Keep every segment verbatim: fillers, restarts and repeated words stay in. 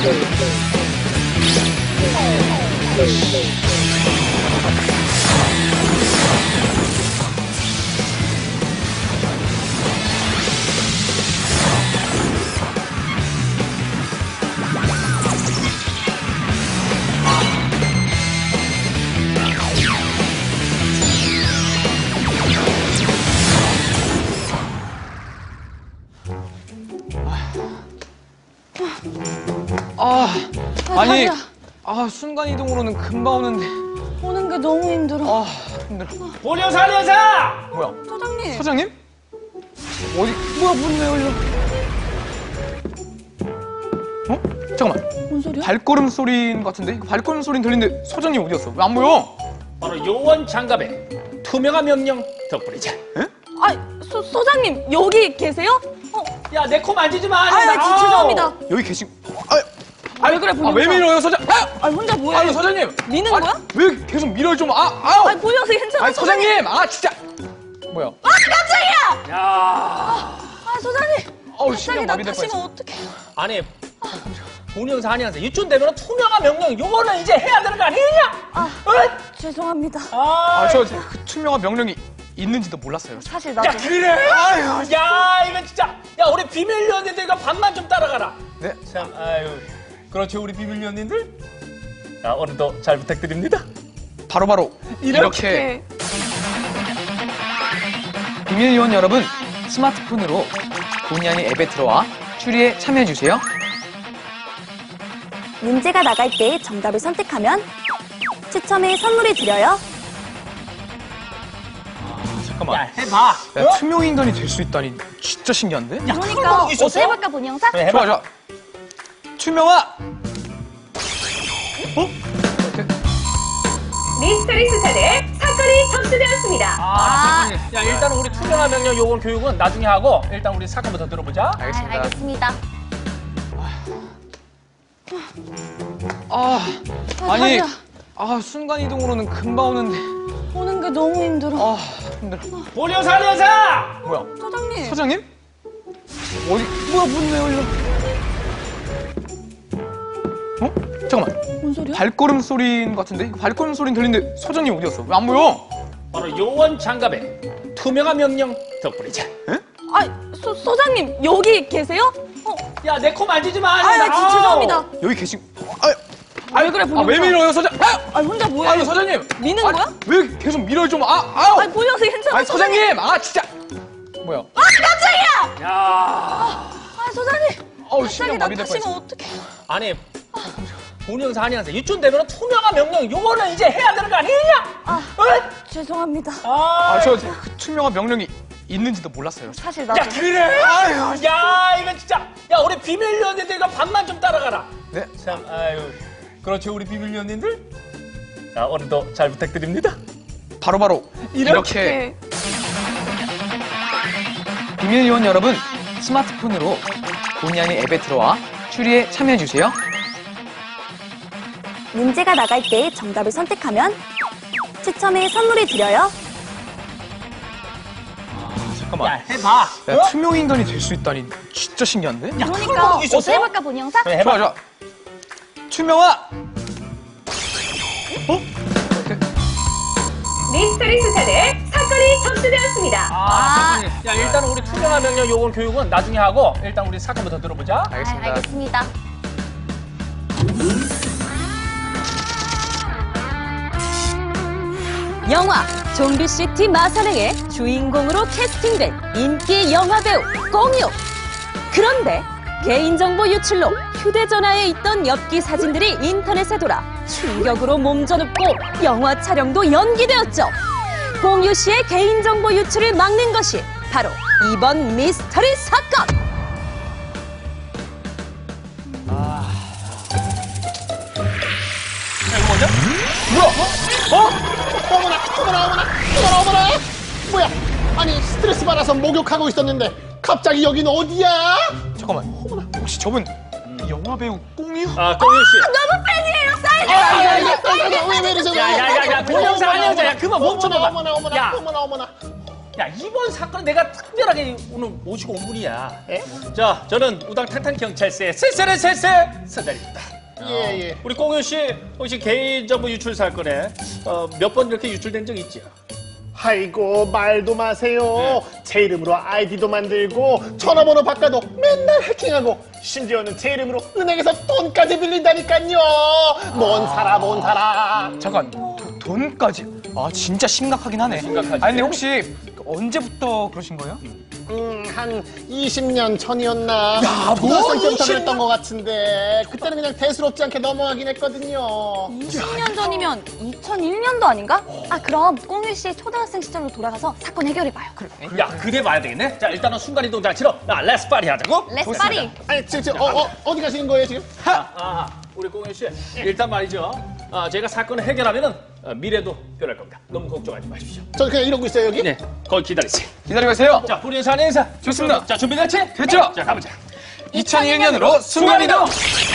아, 아니, 아 순간 이동으로는 금방 오는데 오는 게 너무 힘들어. 아, 힘들어. 본영사, 본영사! 뭐야? 사장님. 사장님? 어디? 뭐야, 문 왜 열려? 어? 잠깐만. 뭔 소리야? 발걸음 소리 같은데? 이거 발걸음 소리 들리는데 사장님 어디 갔어? 왜 안 보여? 바로 요원 장갑의 투명한 명령 덕분이지. 에? 아, 소, 소장님 여기 계세요? 어, 야, 내 코 만지지 마. 아, 아, 죄송합니다. 여기 계신. 아, 아, 왜 그래, 아, 왜 본영사? 밀어요, 사장? 아! 아, 혼자 뭐해? 아니, 사장님. 미는 아니, 거야? 왜 계속 밀어요, 좀. 아, 아우! 아, 본영사 괜찮아. 아니, 사장님! 아, 진짜! 뭐야? 아, 깜짝이야! 야, 아, 소장님. 어우, 갑자기 신경 나 마비될 다시면 뻔했어. 어떡해. 아니, 본영사, 한영사 이쯤 되면 투명한 명령 요거는 이제 해야 되는 거 아니냐? 아, 어? 죄송합니다. 아, 아, 저 그 투명한 명령이 있는지도 몰랐어요. 사실 야, 나도. 그래. 아유, 야, 이거 진짜. 야, 우리 비밀 연인들 이거 반만 좀 따라가라. 네? 참, 아유. 그렇죠, 우리 비밀 연인들. 자, 오늘도 잘 부탁드립니다. 바로바로 이렇게. 이렇게. 비밀 요원 여러분, 스마트폰으로 본의 아닌 앱에 들어와 추리에 참여해주세요. 문제가 나갈 때 정답을 선택하면 추첨에 선물을 드려요. 잠깐만. 야, 해봐. 야, 어? 투명 인간이 될 수 있다니 진짜 신기한데? 야, 그러니까 그거 있었어? 어떻게 해볼까, 본영사? 그래, 해봐. 좋아, 좋아. 투명아! 어? 미스터리 수사대 사건이 접수되었습니다. 아, 사건이. 야, 일단 우리 투명한 명령 요원 교육은 나중에 하고 일단 우리 사건부터 들어보자. 알겠습니다. 아, 알겠습니다. 아, 아, 아니, 다리야. 아 순간 이동으로는 금방 오는데 오는 게 너무 힘들어. 아, 힘들어. 본영사, 한영사! 뭐야? 소장님. 사장님? 어디? 뭐야, 문 왜 열려? 어? 잠깐만. 뭔 소리야? 발걸음 소리 같은데? 이거 발걸음 소리 들리는데 사장님 어디 갔어? 왜 안 보여? 바로 요원 장갑의 투명한 명령 덕분이지. 에? 아, 소, 소장님 여기 계세요? 어, 야, 내 코 만지지 마. 아, 아, 죄송합니다. 여기 계신. 아, 아, 왜 그래, 아, 본영사? 왜 밀어요, 사장? 아! 아, 혼자 뭐해? 아니, 사장님. 미는 아니, 거야? 왜 계속 밀어요, 좀. 아, 아우! 아, 본영사 괜찮아. 아니, 사장님! 아, 진짜! 뭐야? 아, 깜짝이야! 야, 아, 소장님. 어우, 갑자기 신경 나 마비될 다시면 뻔했어. 어떡해. 아니, 본영사, 한영사 이쯤 되면 투명한 명령 요거는 이제 해야 되는 거 아니냐? 아, 어? 죄송합니다. 아, 아, 저 그 투명한 명령이 있는지도 몰랐어요. 사실 나도. 야, 그래. 아유, 야, 이거 진짜. 야, 우리 비밀 연인들 이거 반만 좀 따라가라. 네? 참, 아유. 그렇죠, 우리 비밀 연인들. 자, 오늘도 잘 부탁드립니다. 바로바로 이렇게. 이렇게. 비밀 요원 여러분, 스마트폰으로 본의 아닌 앱에 들어와 추리에 참여해주세요. 문제가 나갈 때 정답을 선택하면 추첨에 선물을 드려요. 잠깐만. 야, 해봐. 야, 어? 투명 인간이 될 수 있다니 진짜 신기한데? 야, 그러니까 그거 어떻게 있었어? 해볼까, 본영사? 그래, 해봐. 좋아, 좋아. 투명아! 미스터리 수사대 사건이 접수되었습니다. 아, 사건이. 야, 일단 우리 투명한 명령 요원 교육은 나중에 하고 일단 우리 사건부터 들어보자. 알겠습니다. 아, 알겠습니다. 영화 좀비시티 마산행의 주인공으로 캐스팅된 인기 영화배우 꽁유. 그런데 개인정보 유출로 휴대전화에 있던 엽기 사진들이 인터넷에 돌아 충격으로 몸져눕고 영화 촬영도 연기되었죠. 꽁유 씨의 개인정보 유출을 막는 것이 바로 이번 미스터리 사건. 야, 이거 뭐냐? 뭐야? 어? 어머나 어머나 어머나 어머나 어머나 뭐야 아니 스트레스 받아서 목욕하고 있었는데 갑자기 여긴 어디야? 잠깐만. 혹시 저분 영화 배우 꽁유? 아, 꽁유 씨. 너무 팬이에요, 사인! 아야야야 왜왜 이러세요? 야, 야, 야, 야, 본영사, 한영사, 야, 그만 멈춰봐. 어머나 어머나 야. 어머나 어머나 야, 이번 사건은 내가 특별하게 오늘 모시고 온 분이야. 에? 자, 저는 우당탕탕 경찰서의 쓸쓸한 쓸쓸 서장입니다. 예, 예. 우리 공유 씨 혹시 개인정보 유출 사건에 어, 몇 번 이렇게 유출된 적 있죠? 아이고, 말도 마세요. 제 이름으로 아이디도 만들고 전화번호 바꿔도 맨날 해킹하고 심지어는 제 이름으로 은행에서 돈까지 빌린다니까요. 뭔 살아, 뭔 살아. 잠깐, 도- 돈까지? 아, 진짜 심각하긴 하네. 심각하지. 아니, 근데 혹시 언제부터 그러신 거예요? 음, 한 이십 년 전이었나? 야, 뭐 초등학생 때부터 이십 그랬던 것 같은데 그때는 그냥 대수롭지 않게 넘어가긴 했거든요. 이십 년 전이면 이천일 년도 아닌가? 아, 그럼 꽁유 씨의 초등학생 시절로 돌아가서 사건 해결해봐요. 야, 그래 봐야 되겠네. 자, 일단은 순간이동 장치로 야, 렛츠 파리 하자고. 레스파리. 아니, 지금, 지금 어, 어, 어디 가시는 거예요, 지금? 아, 아, 우리 공유 씨 일단 말이죠. 아, 제가 사건을 해결하면은 어, 미래도 변할 겁니다. 너무 걱정하지 마십시오. 저 그냥 이러고 있어요, 여기? 네, 거기 기다리세요. 기다리고 계세요. 자, 본인 사내 행사 좋습니다. 자, 준비됐지? 됐죠? 자, 가보자. 이천일 년으로 순간이동!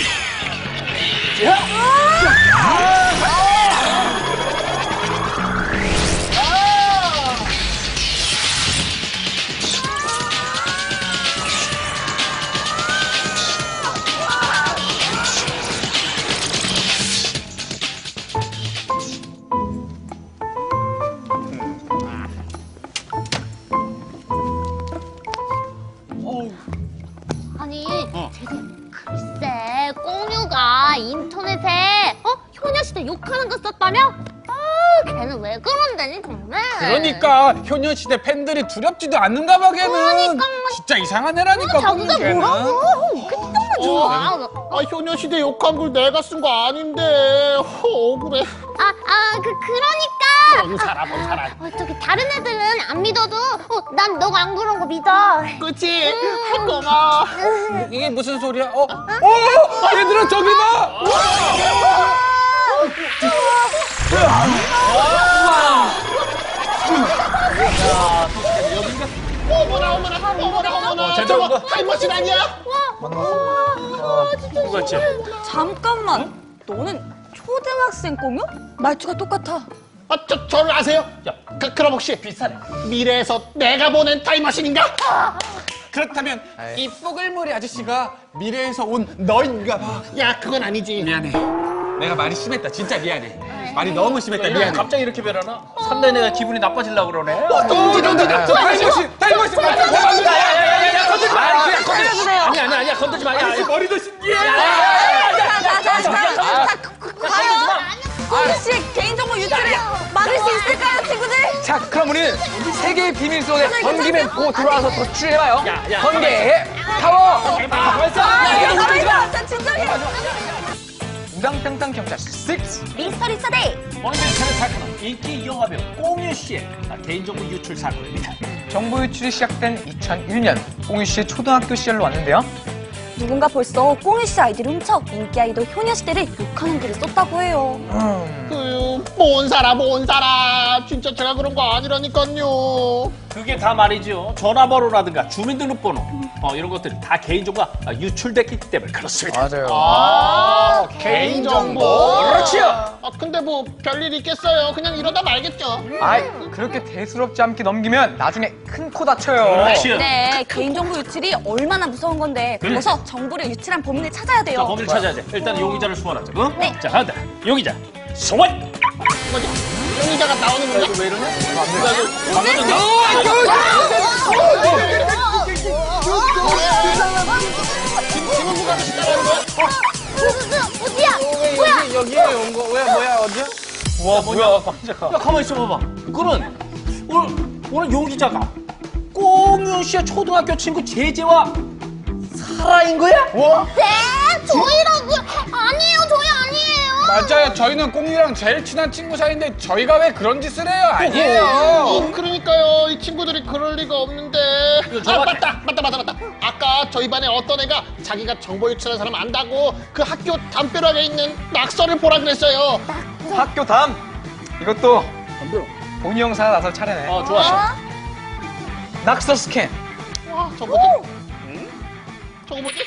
아니, 되게 글쎄, 꽁유가 인터넷에 어? 효녀시대 욕하는 거 썼다며? 아, 걔는 왜 그런다니 정말. 그러니까 효녀시대 팬들이 두렵지도 않는가 봐 걔는. 그러니까. 진짜 이상한 애라니까. 자기가 걔는. 뭐라고? 그딴 거 좋아. 아, 효녀시대 욕한 걸 내가 쓴 거 아닌데. 어, 억울해. 아, 아, 그 그러니까. 뭔 살아, 뭔 살아. 어, 저기 다른 애들은 안 믿어도 어, 난 너가 안 그런 거 믿어. 그치? 고마워. 이게 무슨 소리야? 어? 어? 얘들아 저기 봐. 어머나, 어머나, 어머나, 어머나. 제대로 저거 온 거? 타임머신 아니야? 누구였지? 잠깐만. 너는 초등학생 꽁유? 말투가 똑같아. 아, 저, 저를 아세요? 야. 그, 그럼 혹시 비슷하네. 미래에서 내가 보낸 타임머신인가? 그렇다면 이 뽀글머리 아저씨가 미래에서 온 너인가 봐. 야, 그건 아니지. 미안해. 내가 말이 심했다. 진짜 미안해. 말이 너무 심했다. 야, 미안해. 갑자기 이렇게 변하나? 상당히 내가 기분이 나빠지려고 그러네. 던지, 던지, 던지. 타임머신! 타임머신! 야야야야야, 건들지 마. 아, 건드려주세요. 아니 아니 아니야, 건들지 마. 야, 야, 머리도 신기해. 과연 꽁유 씨의 개인정보 유출을 막을 수 있을까요, 친구들? 자, 그럼 우리는 세계의 비밀 속에 번개 맺고 들어와서 더 추출해봐요. 야, 야. 번개의 파워! 벌써. 아, 가만있어. 자, 진정해. 우당탕탕 경찰서 육. 미스터리 서데이. 오늘 차례 사건은 인기 영화배우 꽁유 씨의 개인정보 유출 사건입니다. 정보 유출이 시작된 이천일 년 꽁유 씨의 초등학교 시절로 왔는데요. 누군가 벌써 꽁유 씨 아이디를 훔쳐 인기 아이돌 효녀시대를 욕하는 글을 썼다고 해요. 음, 그, 뭔 살아, 뭔 살아. 진짜 제가 그런 거 아니라니까요. 그게 다 말이죠. 전화번호라든가 주민등록번호 어, 이런 것들이 다 개인정보가 유출됐기 때문에 그렇습니다. 맞아요. 아, 개인정보. 그렇지요. 아, 근데 뭐 별일 있겠어요. 그냥 이러다 말겠죠. 아이, 그렇게 대수롭지 않게 넘기면 나중에 큰 코 다쳐요. 그렇지요. 네, 개인정보 유출이 얼마나 무서운 건데 그래서 정보를 유출한 범인을 찾아야 자, 돼요. 범인을 찾아야 돼. 일단 용의자를 소환하자. 응? 네. 자, 하나, 용의자 소환. 뭐지? 용의자가 나오는 건가? 왜 이러냐? 지문부가 시작하는 거야? 어디야? 뭐야? 여기에 온 거. 왜 뭐야 어디야? 와, 뭐야? 야, 가만히 있어봐봐. 그는 오늘 오늘 용의자가 꽁유 씨의 초등학교 친구 제재와 사라인 거야? 네, 저희라고요. 아니에요, 저희 아니에요. 맞아요. 저희는 꽁이랑 제일 친한 친구 사이인데 저희가 왜 그런 짓을 해요? 아니에요. 어, 그러니까요. 이 친구들이 그럴 리가 없는데. 아, 정확해. 맞다, 맞다, 맞다, 맞다. 아까 저희 반에 어떤 애가 자기가 정보 유출한 사람 안다고 그 학교 담벼락에 있는 낙서를 보라 그랬어요. 학교 담. 이것도 본의 영사가 나설 차례네. 어, 좋았어. 낙서 스캔. 와, 저거 뭐지? 응? 저거 뭐지?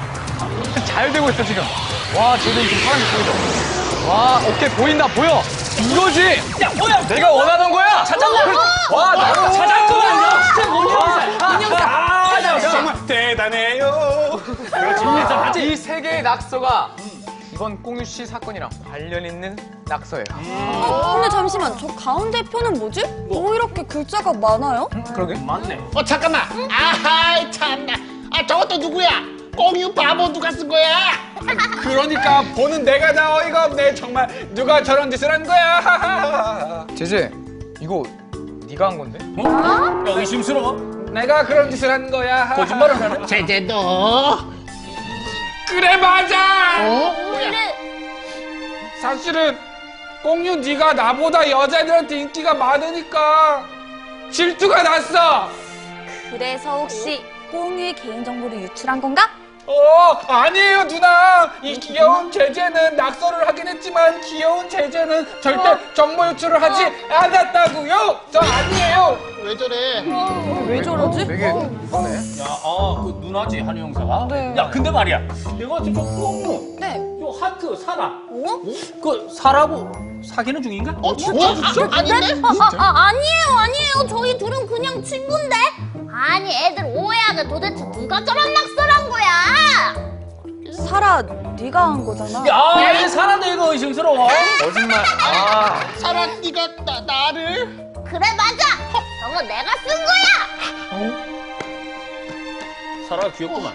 잘 되고 있어 지금. 와, 쟤들 지금 사람이 보이죠? 와, 오케이 보인다 보여. 이거지. 야, 뭐야? 내가 원하던 거야. 찾았나? 와, 나도 찾았구만요. 진짜 뭐냐? 인형사. 아, 나 정말 대단해요. 이 세 개의 낙서가 이번 꽁유 씨 사건이랑 관련 있는 낙서예요. 근데 잠시만, 저 가운데 표는 뭐지? 뭐 이렇게 글자가 많아요? 그러게. 맞네. 어 잠깐만. 아하이 참나. 아 저것도 누구야? 꽁유 바보 누가 쓴 거야? 그러니까 보는 내가 다 어이가 없네. 정말 누가 저런 짓을 한 거야. 제재, 이거 네가 한 건데? 어? 야, 의심스러워. 내가 그런 짓을 한 거야. 거짓말을 하네. 제제도. 그래 맞아. 그래. 사실은 꽁유 네가 나보다 여자들한테 인기가 많으니까 질투가 났어. 그래서 혹시 꽁유의 개인정보를 유출한 건가? 어, 아니에요, 누나. 이 귀여운 제재는 낙서를 하긴 했지만 귀여운 제재는 절대 정보 유출을 하지 않았다고요. 저 아니에요. 왜 저래? 왜 저러지? 되게 그러네. 야, 아, 그 누나지, 한우 형사가? 네. 야, 근데 말이야. 내가 지금 꽁무, 네. 요 하트, 사라. 어? 그, 사라고 사귀는 중인가? 어 진짜? 진짜? 아닌데? 아, 아, 아, 아니에요, 아니에요. 저희 둘은 그냥 친구인데? 아니, 애들 오해하게 도대체 누가 저런 낙서를 한 거야? 사라, 네가 한 거잖아. 야, 이 사라도 이거 의심스러워. 거짓말. 아, 사라 네가 나, 나를? 그래, 맞아. 저거 내가 쓴 거야. 사라가 귀엽구만.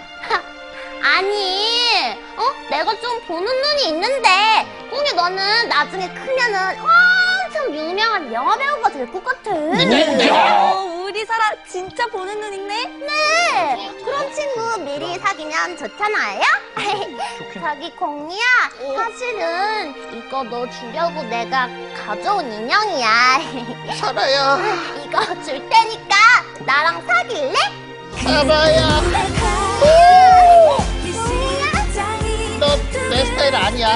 아니, 어? 내가 좀 보는 눈이 있는데, 꽁이 너는 나중에 크면은 엄청 유명한 영화배우가 될 것 같아. 어, 우리 사라 진짜 보는 눈 있네? 네. 그런 친구 미리 사귀면 좋잖아요? 저기 꽁이야, 사실은 이거 너 주려고 내가 가져온 인형이야. 사라야. 이거 줄 테니까 나랑 사귈래? 사라야. 너 내 스타일 아니야.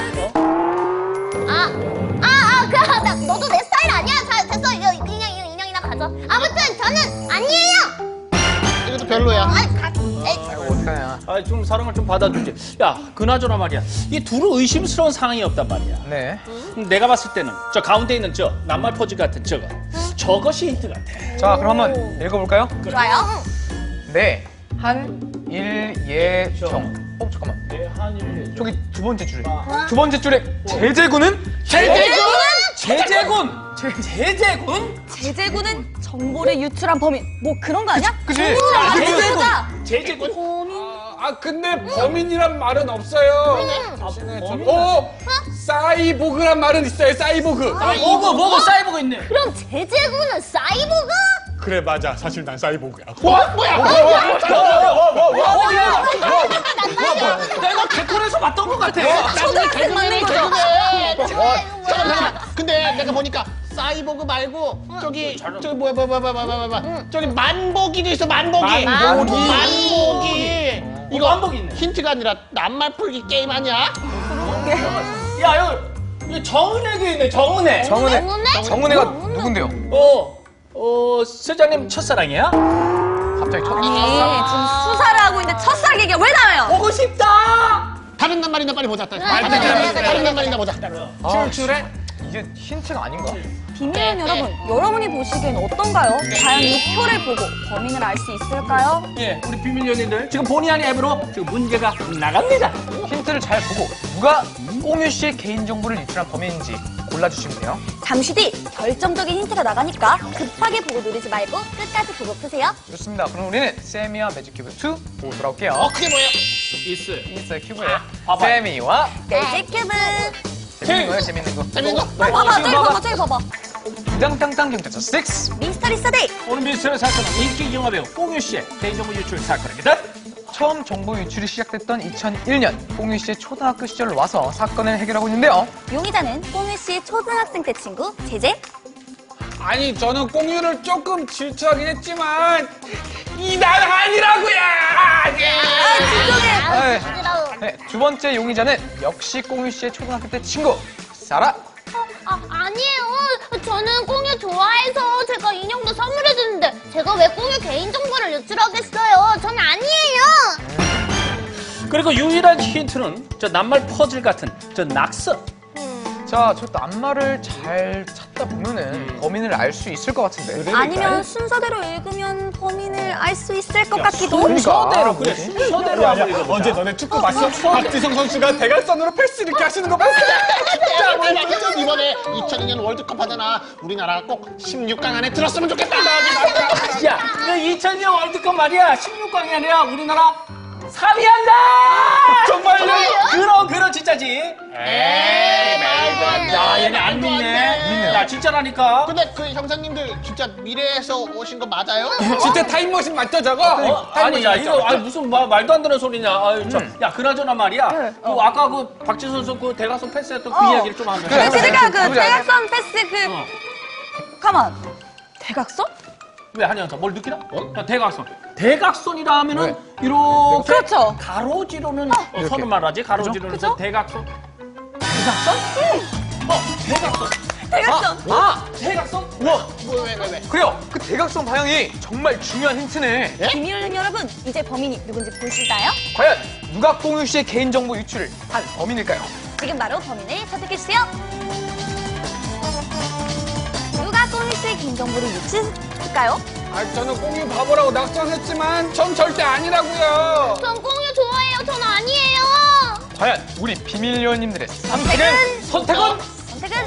아, 아, 아, 그, 나, 너도 내 스타일 아니야. 자, 됐어. 이거 그냥 이거 인형이나 가져. 아무튼 저는 아니에요. 이것도 별로야. 아, 가, 에이, 어떡하냐. 아, 좀 사랑을 좀 받아주지. 야, 그나저나 말이야. 이 둘은 의심스러운 상황이 없단 말이야. 네. 음, 내가 봤을 때는 저 가운데 있는 저 낱말 퍼즐 같은 저거. 저것이 힌트 같아. 자, 그럼 한번 읽어볼까요? 좋아요. 네. 한, 일, 예, 정. 어, 잠깐만. 네, 한일. 저기 두 번째 줄에. 두 번째 줄에 제재군은? 제재군? 제재군? 제재군? 제재군은 정보를 유출한 범인. 뭐 그런 거 아니야? 그치? 아, 제재군. 제재다. 제재군? 아, 아, 근데 범인이란 말은 없어요. 범인? 어, 사이보그란 말은 있어요. 사이보그. 아, 뭐고, 뭐고, 사이버가 있네. 그럼 제재군은 사이보그? 그래 맞아. 사실 난 사이보그야. 뭐야? 뭐야? 어, 야! 내가 개콘에서 봤던 것 같아. 초등학생 맞는 거죠? 잠깐만. 근데 내가 보니까 사이보그 말고 저기 저기 뭐야 뭐야 뭐야 뭐야 뭐야 뭐야 저기 만보기도 있어. 만보기. 만보기. 만보기. 이거 만보기 있네. 힌트가 아니라 낱말 풀기 게임 아니야? 야, 여기, 여기 정은혜도 있네, 정은혜. 정은혜. 정은혜? 정은혜가 누군데요? 어, 어, 서장님 첫사랑이야? 갑자기 첫. 아니, 지금 수사를 하고 있는데 첫사랑 얘기가 왜 나와요? 보고 싶다! 다른 낱말이나 빨리 보자. 다른 그래, 그래, 그래, 그래. 다른 낱말이나 보자. 출출해? 이게 힌트가 아닌가? 비밀은 여러분, 여러분이 보시기엔 어떤가요? 과연 이 표를 보고 범인을 알 수 있을까요? 예, 우리 비밀 연인들 지금 본의 아닌 앱으로 지금 문제가 나갑니다. 힌트를 잘 보고 누가 꽁유 씨의 개인정보를 유출한 범인인지 골라주시면 돼요. 잠시 뒤 결정적인 힌트가 나가니까 급하게 보고 누르지 말고 끝까지 보고 푸세요. 좋습니다. 그럼 우리는 세미와 매직큐브 투 보고 돌아올게요. 어 그게 뭐야? 있어요. 인스타 큐브예요. 봐봐요. 세미와 매직큐브. 재밌는 거예요, 재밌는 거. 재밌는 거? 어, 봐봐, 저기 봐봐, 저기 봐봐. 땅땅땅 경찰서 육. 미스터리 스터디. 오늘 미스터리 사건은 인기 영화배우 꽁유 씨의 개인정보 유출 사건입니다. 처음 정보 유출이 시작됐던 이천일 년 꽁유 씨의 초등학교 시절로 와서 사건을 해결하고 있는데요. 용의자는 꽁유 씨의 초등학생 때 친구 제재. 아니 저는 꽁유를 조금 질투하긴 했지만 이 난 아니라고요. 네. 네, 두 번째 용의자는 역시 꽁유 씨의 초등학교 때 친구 사라. 아, 아니에요. 저는 꽁유 좋아해서 제가 인형도 선물해줬는데 제가 왜 꽁유 개인정보를 유출하겠어요? 전 아니에요. 그리고 유일한 힌트는 저 낱말 퍼즐 같은 저 낙서. 음, 자, 저 낱말을 잘 찾다 보면은 범인을 알 수 있을 것 같은데. 아니면 순서대로 읽으면 범인을 알 수 있을 것 같기도. 순서대로 그래. 순서대로 야, 한번 야, 읽어보자. 언제 너네 축구 봤어? 박지성 선수가 대각선으로 패스 이렇게 하시는 거 봤어? 이번에 이천이 년 월드컵 하잖아. 우리나라가 꼭 십육 강 안에 들었으면 좋겠다. 야, 이천 년 월드컵 말이야. 십육 강이 아니라 우리나라 삼 위 한다! 정말요? 그럼, 그럼 진짜지. 에이, 말도 안 돼. 야, 얘네 안 믿네. 야, 진짜라니까. 근데 그 형사님들 진짜 미래에서 오신 거 맞아요? 진짜 타임머신 맞죠, 저거? 어, 아니, 야, 이거 아니, 무슨 마, 말도 안 되는 소리냐. 아유, 참. 야, 그나저나 말이야. 그 아까 그 박지선 선수 그 대각선 패스했던 그 이야기를 좀 하자. 그래, 제가 그 해보자. 대각선 패스 그 어. 가만. 대각선? 왜 한현사 뭘 느끼나? 어? 야, 대각선. 대각선이라 하면은 이렇게 그렇죠. 가로지로는 어, 선을 말하지. 가로지로는 그죠? 대각선. 대각선? 응. 어, 대각선. 대각선. 아, 아, 대각선? 우와. 뭐, 왜, 왜, 왜? 그래요. 그 대각선 방향이 정말 중요한 힌트네. 비밀을 여러분, 이제 범인이 누군지 보실까요? 과연 누가 꽁유 씨의 개인정보 유출을 한 범인일까요? 지금 바로 범인을 선택해주세요. 누가 꽁유 씨의 개인정보를 유출했을까요? 아, 저는 꽁유 바보라고 낙선했지만 전 절대 아니라고요. 전 꽁유 좋아해요. 전 아니에요. 과연 우리 비밀 요원님들의 선택은? 선택은? 선택은?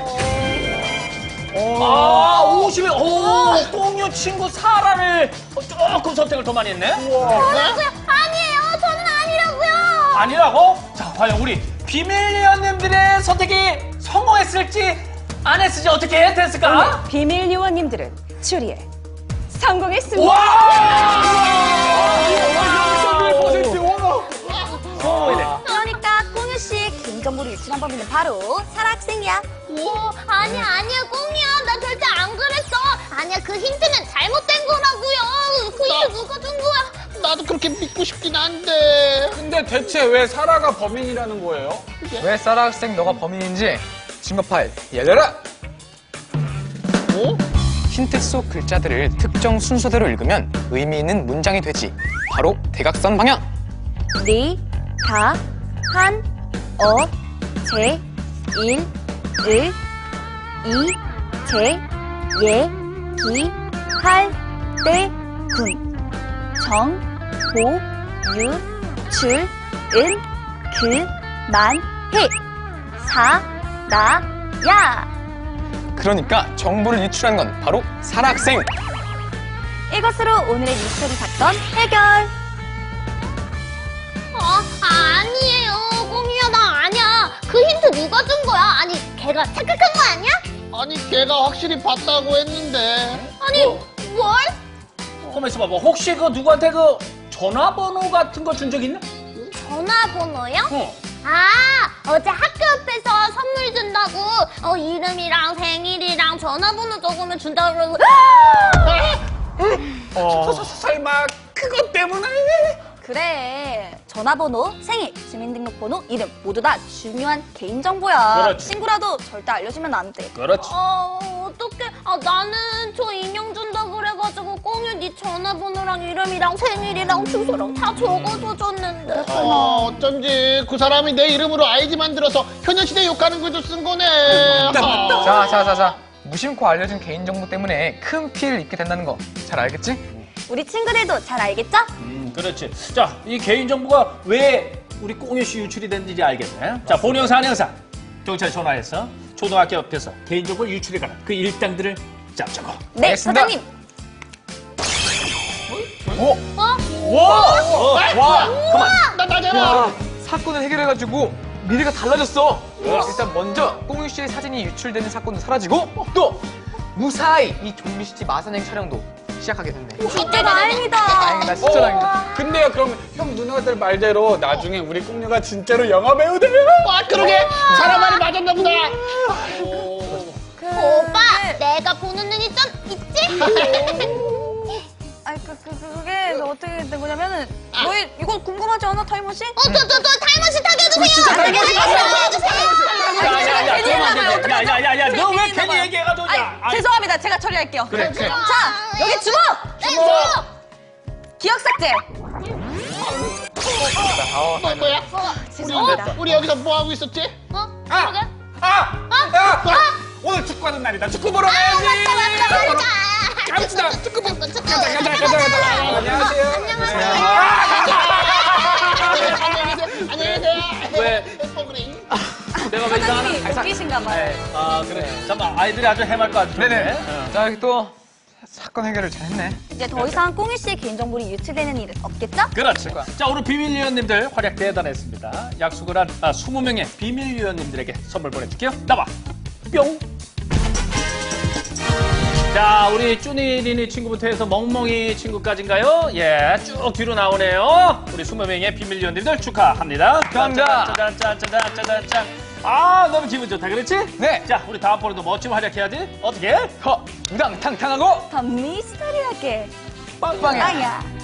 아, 오십이. 오, 꽁유 친구 사라를 조금 선택을 더 많이 했네. 뭐라고요? 아니에요. 저는 아니라고요. 아니라고? 자, 과연 우리 비밀 요원님들의 선택이 성공했을지 안 했을지 어떻게 됐을까? 비밀 요원님들은 추리에 성공했습니다. 그러니까 꽁유 씨의 개인정보를 유출한 범인은 바로 사라 학생이야. 오, 아니야, 아니야, 꽁이야. 나 절대 안 그랬어. 아니야, 그 힌트는 잘못된 거라고요. 그 힌트 누가 준 거야? 나도 그렇게 믿고 싶긴 한데. 근데 대체 왜 사라가 범인이라는 거예요? 왜 사라 학생 너가 범인인지 증거 파일 열려라! 어? 힌트 속 글자들을 특정 순서대로 읽으면 의미 있는 문장이 되지. 바로 대각선 방향! 리, 다, 한, 어, 제, 일, 을, 이, 제, 예, 기, 할, 때, 군. 정, 보, 유, 출, 은, 그, 만, 해. 사, 나, 야. 그러니까 정보를 유출한 건 바로 사라 학생! 이것으로 오늘의 미스터리 사건 해결. 어, 아니에요. 꽁이야, 나 아니야. 그 힌트 누가 준 거야? 아니, 걔가 착각한 거 아니야? 아니, 걔가 확실히 봤다고 했는데. 아니, 뭘? 가만 있어봐봐. 혹시 그 누구한테 그 전화번호 같은 거 준 적 있나? 전화번호요? 어. 아, 어제 학교 앞에서 선물 준다고 어, 이름이랑 생일이랑 전화번호 적으면 준다고 그러고 어... 설마 그것 때문에? 그래. 전화번호, 생일, 주민등록번호, 이름 모두 다 중요한 개인정보야. 그렇지. 친구라도 절대 알려주면 안 돼. 그렇지. 어, 어떡해. 아, 나는 저 인형 준다 그래가지고 꽁유 네 전화번호랑 이름이랑 생일이랑 주소랑 다 적어서 줬는데. 어, 어쩐지 그 사람이 내 이름으로 아이디 만들어서 현현시대 욕하는 글도 쓴 거네. 아. 자, 자, 자, 자. 무심코 알려준 개인정보 때문에 큰 피해를 입게 된다는 거 잘 알겠지? 우리 친구들도 잘 알겠죠? 음, 그렇지. 자, 이 개인정보가 왜 우리 꽁유 씨 유출이 됐는지 알겠네. 자, 본영사, 한영사. 경찰에 전화해서 초등학교 앞에서 개인정보 유출에 관한 그 일당들을 짜 적어. 네, 알겠습니다. 사장님. 어? 어? 와! 어, 와! 그만. 나 나잖아. 야, 사건을 해결해가지고 미래가 달라졌어. 일단 먼저 꽁유 씨의 사진이 유출되는 사건도 사라지고 또 무사히 이 좀비시티 마산행 촬영도 시작하게 됐네. 진짜 다행이다. 다행이다, 진짜 다행이다. 근데요, 그럼 형 누나들 말대로 나중에 우리 꽁녀가 진짜로 영화 배우 돼요? 아, 그러게. 사람 말이 맞았나 보다. 그... 오빠, 내가 보는 눈이 좀 있지? 아니, 그, 그, 그게 어떻게 된 거냐면은, 너희 이거 궁금하지 않아, 타임머신? 어, 저, 저, 저 타임머신 타게 해주세요. 진짜 타임머신 타게 타게 해주세요. 야야야야야야야야야 너 왜 괜히 얘기해가지고 아니, 아이, 죄송합니다. 제가 처리할게요. 그래 그래. 자, 여기 주먹! 네, 주먹. 기억 삭제! 뭐, 뭐야? 죄송합니다. 우리 여기서 뭐 하고 있었지? 어? 그러게. 아! 야, 오늘 축구하는 날이다. 축구 보러 가야지. 맞다, 맞다, 갑시다. 축구 보러. 축구, 축구. 가자, 가자, 가자, 가자. 안녕하세요. 안녕히 계세요. 왜? 내가 왜 이상하나? 웃기신가 봐요. 아, 그래. 잠깐만, 아이들이 아주 해맑고 아주 좋네. 네네. 어. 자, 여기 또 사건 해결을 잘했네. 이제 더 이상 꽁유 씨의 개인정보를 유출되는 일은 없겠죠? 그렇지. 자, 오늘 비밀위원님들 활약 대단했습니다. 약속을 한 아, 이십 명의 비밀위원님들에게 선물 보내줄게요. 나와. 뿅. 자, 우리 쭈니리니 친구부터 해서 멍멍이 친구까지인가요? 예, 쭉 뒤로 나오네요. 우리 이십 명의 비밀위원님들 축하합니다. 감사합니다. 짜잔, 짜잔, 짜잔, 짜잔, 짜잔. 아, 너무 기분 좋다, 그렇지? 네. 자, 우리 다음 번에도 멋지게 활약해야지. 어떻게? 허, 우당탕탕하고 더 미스터리하게. 빵빵해. 아야.